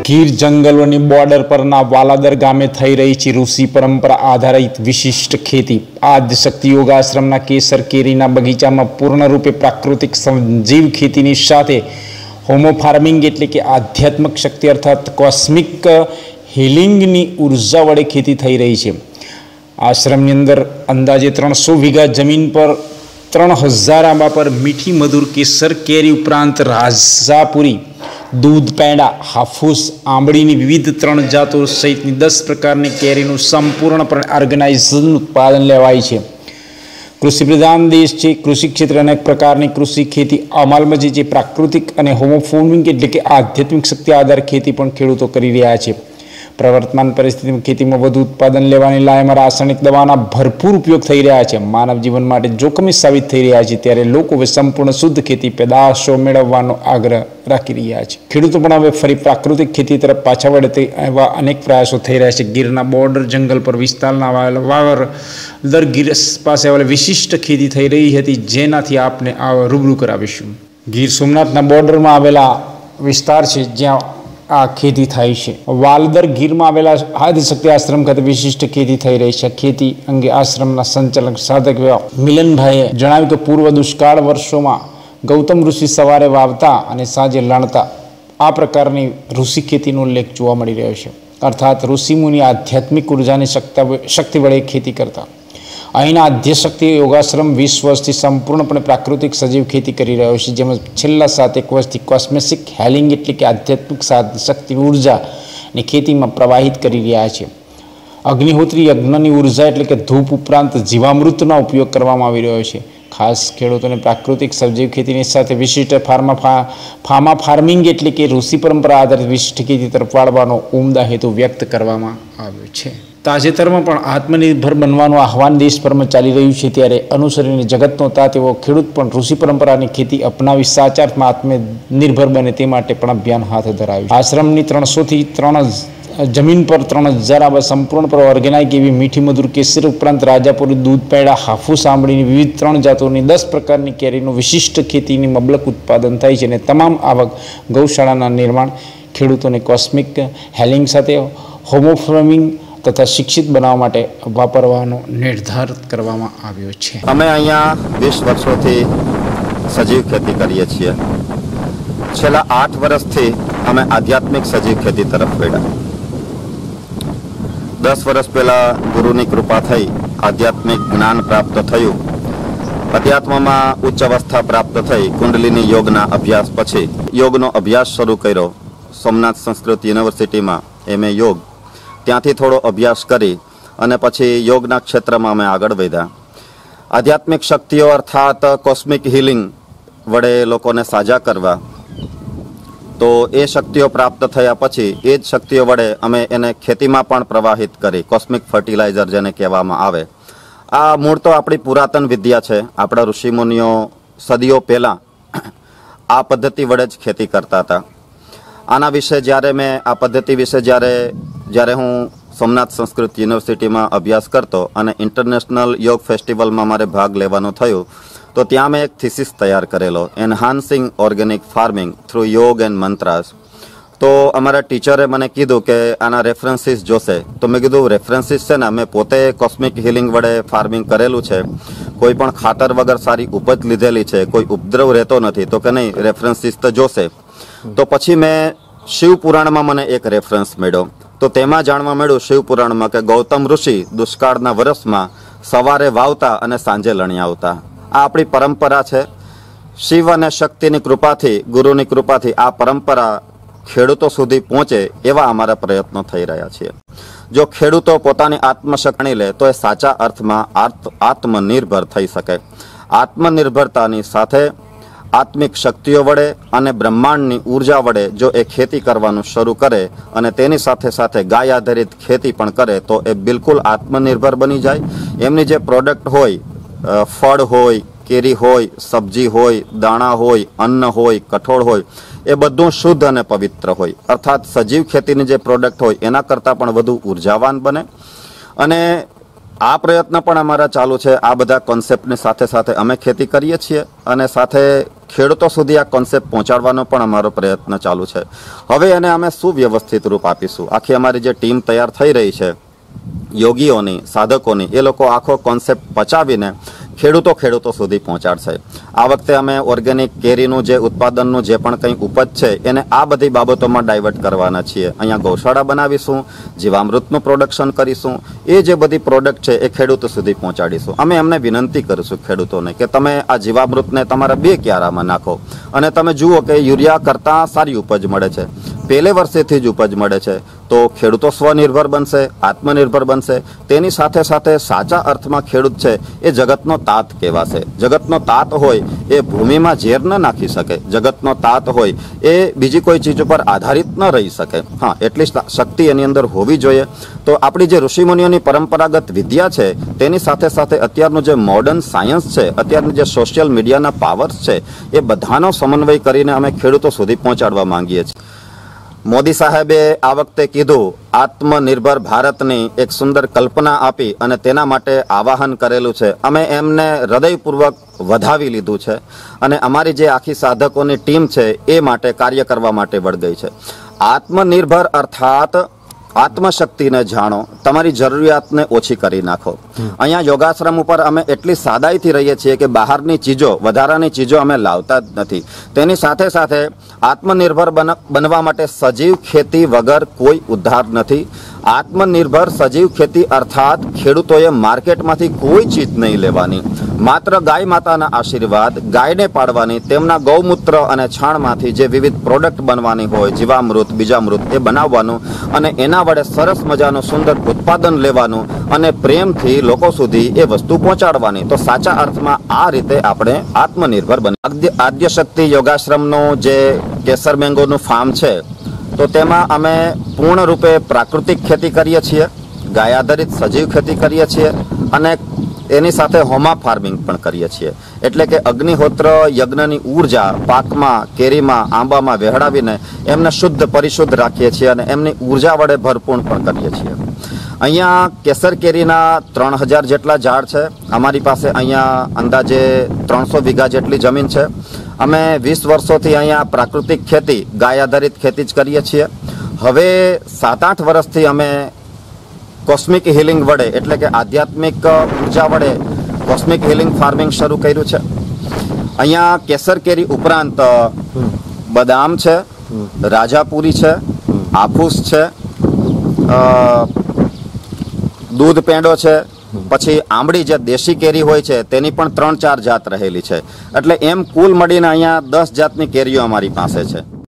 Gir જંગલોની border પરના વાલાદર ગામે થઈ રહી છે ઋષિ પરંપરા આધારિત વિશિષ્ટ ખેતી। આદ્યશક્તિ યોગાશ્રમના કેસર કેરીના બગીચામાં પૂર્ણરૂપે પ્રાકૃતિક સંજીવ ખેતીની સાથે હોમો ફાર્મિંગ એટલે કે આધ્યાત્મિક શક્તિ અર્થાત કોસ્મિક હિલિંગની ઉર્જા વડે ખેતી થઈ રહી છે। આશ્રમની અંદર અંદાજે 300 વીઘા જમીન પર 3000 આંબા પર મીઠી મધુર કેસર કેરી ઉપરાંત રાજાપુરી, दूध पेड़ा, हाफूस, आंबळीनी विविध 3 जातो सहितनी 10 प्रकारनी केरीनुं संपूर्णपणे ऑर्गेनाइजेशन उत्पादन लेवाय छे। कृषि प्रधान देश छे। कृषि क्षेत्र अनेक प्रकारनी कृषि खेती अमलमां जे प्राकृतिक अने होमो फार्मिंग एटले के आध्यात्मिक शक्ति आधार खेती पण खेडूतो करी रह्या छे। प्रवर्तमान परिस्थिति में खेती में વધુ उत्पादन लेवानी लायमां रासायणिक दवाना भरपूर उपयोग थई रह्या छे। मानव जीवन माटे जोखमी साबित थई रह्या छे त्यारे लोको हवे संपूर्ण शुद्ध खेती पेदाशो मेळवવાનો आग्रह राखी रह्या छे। खेडूतो पण हवे फरी प्राकृतिक खेती तरफ पाछा वळे ते एवा अनेक प्रयासो थई रह्या छे। गीરના બોર્ડર जंगल पर विस्ताરના વાવર ગીર પાસે આવેલી વિશિષ્ટ खेती थई रही हती जेनाथी आपने आ रूबरू करावीशुं। गीर सोमनाथના બોર્ડરમાં आवेला विस्तार छे ज्यां आ खेती थाय छे। वालदर गीરમાં आवेला आदिशक्ति आश्रम खाते विशिष्ट खेती थई रही है। खेती अंगे आश्रमना संचालक साधक मिलनभाઈએ जणाव्युं के पूर्व दुष्काळ वर्षोमां गौतम ऋषि सवारे वावता अने साँजे लणता आ प्रकारनी ऋषि खेतीनो उल्लेख जोवा मळी रह्यो छे। अर्थात ऋषिमुनि आध्यात्मिक ऊर्जानी शक्ति वडे खेती करता। અહીંના આદ્યશક્તિ યોગાશ્રમ 20 વર્ષથી સંપૂર્ણપણે પ્રાકૃતિક સજીવ ખેતી કરી રહ્યો છે, જેમાં છેલ્લા 7 વર્ષથી કોસ્મેટિક હેલિંગ એટલે કે આધ્યાત્મિક શક્તિ ઉર્જાની ખેતીમાં પ્રવાહિત કરી રહ્યા છે। અગ્નિહોત્રી યજ્ઞની ઉર્જા એટલે કે ધૂપ ઉપરાંત જીવામૃતનો ઉપયોગ કરવામાં આવી રહ્યો છે। ખાસ ખેડૂતોને પ્રાકૃતિક સજીવ ખેતીની સાથે વિશિષ્ટ ફાર્મા ફાર્મિંગ એટલે કે ઋષિ પરંપરા આધારિત વિશિષ્ટ ખેતી તરફ વાળવાનો ઉમદા હેતુ વ્યક્ત કરવામાં આવ્યો છે। તાજેતરમાં પણ આત્મનિર્ભર બનવાનું આહવાન દેશભરમાં ચાલી રહ્યું છે ત્યારે અનુસરીને જગતનો તાત એવો ખેડૂત પણ ઋષિ પરંપરાની ખેતી અપનાવી સાચા અર્થમાં આત્મનિર્ભર બને તે માટે પણ અભિયાન હાથ ધરાવ્યું। આશ્રમની 300 થી 3 જમીન પર 3000 આંબા સંપૂર્ણપણે ઓર્ગેનાઇક એવી મીઠી મધુર કેસર ઉપરાંત રાજાપુરી, દૂધ પેડા, હાફૂસ, આંબળીની વિવિધ 3 જાતોની 10 પ્રકારની કેરીનું વિશિષ્ટ ખેતીની મબલક ઉત્પાદન થાય છે અને તમામ આવક ગૌશાળાના નિર્માણ, ખેડૂતોને કોસ્મિક હેલિંગ સાથે હોમો ફાર્મિંગ तथा शिक्षित बनावा माटे वापरवानो निर्धार करवामां आव्यो छे। अमे अहींया 20 वर्षोथी सजीव खेती करीए छीए। छेल्ला 8 वर्षथी अमे आध्यात्मिक सजीव खेती तरफ वळ्या। 10 वर्ष पहेला गुरुनी कृपा थई आध्यात्मिक ज्ञान प्राप्त थयुं। अध्यात्ममां उच्च अवस्था प्राप्त थई। कुंडलिनी योगना अभ्यास पछी योगनो अभ्यास शरू कर्यो। सोमनाथ संस्कृत युनिवर्सिटीमां एमए योग त्यांथी थोड़ो अभ्यास करी अने पछी योगना क्षेत्रमां अमे आगळ वध्या। आध्यात्मिक शक्तिओ अर्थात कॉस्मिक हीलिंग वडे लोकोने साजा करवा, तो ए शक्तिओ प्राप्त थया पछी ए ज शक्तिओ वडे अमे एने खेतीमां पण प्रवाहित करी। कॉस्मिक फर्टिलाइजर जेने कहेवामां आवे। आ मूळ तो आपणी पुरातन विद्या छे। आपणा ऋषिमुनिओ सदीओ पहेला आ पद्धति वडे ज खेती करता हता। आना विषय ज्यारे मैं आ पद्धति विषय ज्यारे हूँ सोमनाथ संस्कृत युनिवर्सिटी में अभ्यास करतो अने इंटरनेशनल योग फेस्टिवल में मारे भाग लेवानो थयो, तो त्यां मैं एक थीसिस तैयार करेलो, enhancing organic farming through yoga and mantras. तो अमारा टीचरे मने कीधुं के आना रेफरन्सीस जोशे। तो मैं कीधुं रेफरन्सीस छे ने मैं पोते कॉस्मिक हीलिंग वडे फार्मिंग करेलुं छे, कोई पण खातर वगर सारी उपज लीधेली छे, कोई उपद्रव रहेतो नथी, तो के नहीं रेफरन्सीस तो जोशे। तो पछी मैं शिव पुराण में मने एक रेफरन्स मेळ्यो। तो तेमां जाणवा मळ्युं शिव पुराण में के गौतम ऋषि दुष्काळना वर्षमां सवारे वावता अने सांजे लणी आवता। आ आपणी परंपरा छे। शिव अने शक्तिनी कृपाथी, गुरुनी कृपाथी आ परंपरा खेडूतो सुधी पहोंचे एवा अमारा प्रयत्नो थई रह्या छे। जो खेडूतो पोतानी आत्मशक्ति ले तो ए साचा अर्थमां आत्मनिर्भर थई शके। आत्मनिर्भरतानी साथे आत्मिक शक्तिओ वडे अने ब्रह्मांडनी ऊर्जा वडे जो ए खेती करवानुं शरू करे अने तेनी साथे साथे गाय आधारित खेती पण करे तो ए बिल्कुल आत्मनिर्भर बनी जाय। एमनी जे प्रोडक्ट होय, फळ होय, केरी होय, सब्जी होय, दाणा होय, अन्न होय, कठोळ होय, ए बधुं शुद्ध अने पवित्र होय। अर्थात सजीव खेतीनी जे प्रोडक्ट होय एना करता पण वधु ऊर्जावान बने अने આ પ્રયત્ન પણ અમારા ચાલુ છે। આ બધા કોન્સેપ્ટની સાથે સાથે અમે ખેતી કરીએ છીએ અને સાથે ખેડૂતો સુધી આ કોન્સેપ્ટ પહોંચાડવાનો પણ અમારો પ્રયત્ન ચાલુ છે। હવે એને અમે સુવ્યવસ્થિત રૂપ આપીશું। આખી અમારી જે ટીમ તૈયાર થઈ રહી છે યોગીઓની, સાધકોની, એ લોકો આખો કોન્સેપ્ટ પચાવીને ખેડૂતો સુધી પહોંચાડશે। આ વખતે અમે ઓર્ગેનિક કેરીનું જે ઉત્પાદનનું જે પણ કંઈ ઉપજ છે એને આ બધી બાબતોમાં ડાયવર્ટ કરવાના છીએ। અહીંયા ગૌશાળા બનાવીશું, જીવામૃતનું પ્રોડક્શન કરીશું, એ જે બધી પ્રોડક્ટ છે એ ખેડૂતો સુધી પહોંચાડીશું। અમે એમને વિનંતી કરીશું ખેડૂતોને કે તમે આ જીવામૃતને તમારા 2 ક્યારામાં નાખો અને તમે જુઓ કે યુરિયા કરતાં સારી ઉપજ મળે છે, પહેલે વર્ષેથી જ ઉપજ મળે છે, તો ખેડૂતો સ્વનિર્ભર બનશે, આત્મનિર્ભર બનશે। તેની સાથે સાથે સાચા અર્થમાં ખેડૂત છે એ જગતનો તાત કહેવાશે। જગતનો તાત હોય એ ભૂમિમાં ઝેર ન નાખી શકે, જગતનો તાત હોય એ બીજી કોઈ ચીજ ઉપર આધારિત ન રહી શકે। હા, એટલી શક્તિ એની અંદર હોવી જોઈએ। તો આપણી જે ઋષિમુનિઓની પરંપરાગત વિદ્યા છે તેની સાથે સાથે અત્યારનું જે મોડર્ન સાયન્સ છે, અત્યારનું જે સોશિયલ મીડિયાના પાવર્સ છે, એ બધાનો સમન્વય કરીને અમે ખેડૂતો સુધી પહોંચાડવા માંગીએ છીએ। મોદી સાહેબે આ વખતે કીધું, આત્મનિર્ભર ભારતની એક સુંદર કલ્પના આપી અને તેના માટે આવાહન કરેલું છે। અમે એમને હૃદયપૂર્વક વધાવી લીધું છે અને અમારી જે આખી સાધકોની ટીમ છે એ માટે કાર્ય કરવા માટે વળગઈ છે। આત્મનિર્ભર અર્થાત આત્મશક્તિને જાણો, તમારી જરૂરિયાતને ઓછી કરી નાખો। અહીંયા યોગાશ્રમ ઉપર અમે એટલી સાદાઈથી રહીએ છીએ કે બહારની ચીજો, વધારાની ચીજો અમે લાવતા જ નથી। તેની સાથે સાથે આત્મનિર્ભર બનવા માટે સજીવ ખેતી વગર કોઈ ઉદ્ધાર નથી। આત્મનિર્ભર સજીવ ખેતી અર્થાત ખેડૂતોએ માર્કેટમાંથી કોઈ ચીજ નહીં લેવાની, માત્ર ગાય માતાના આશીર્વાદ, ગાયને પાડવાની, તેમના ગૌમૂત્ર અને છાણમાંથી જે વિવિધ પ્રોડક્ટ બનવાની હોય, જીવામૃત, બીજામૃત, એ બનાવવાનું અને એના વડે સરસ મજાનું સુંદર ઉત્પાદન લેવાનું અને પ્રેમથી લોકો સુધી એ વસ્તુ પહોંચાડવાની। તો સાચા અર્થમાં આ રીતે આપણે આત્મનિર્ભર બની। આદ્યશક્તિ યોગાશ્રમનું જે કેસર મેંગોનું ફાર્મ છે તો તેમાં અમે પૂર્ણ રૂપે પ્રાકૃતિક ખેતી કરીએ છીએ, ગાય આધારિત સજીવ ખેતી કરીએ છીએ અને એની સાથે હોમા ફાર્મિંગ પણ કરીએ છીએ। એટલે કે અગ્નિહોત્ર યજ્ઞની ઉર્જા પાકમાં, કેરીમાં, આંબામાં વહેડાવીને એમને શુદ્ધ પરિશુદ્ધ રાખીએ છીએ અને એમની ઉર્જા વડે ભરપૂર પણ કરીએ છીએ। અહીંયા કેસર કેરીના 3000 જેટલા ઝાડ છે। અમારી પાસે અહીંયા અંદાજે 300 વીઘા જેટલી જમીન છે। અમે 20 વર્ષોથી અહીંયા પ્રાકૃતિક ખેતી, ગાય આધારિત ખેતી જ કરીએ છીએ। હવે 7-8 વર્ષથી અમે કોસ્મિક હિલિંગ વડે, એટલે કે આધ્યાત્મિક ઉર્જા વડે કોસ્મિક હિલિંગ ફાર્મિંગ શરૂ કર્યું છે। અહીંયા કેસર કેરી ઉપરાંત બદામ છે, રાજાપુરી છે, આફૂસ છે, દૂધ પેંડો છે, પછી આંબળી જે દેશી કેરી હોય છે તેની પણ 3-4 જાત રહેલી છે। એટલે એમ કુલ મળીને અહીંયા 10 જાતની કેરીઓ અમારી પાસે છે।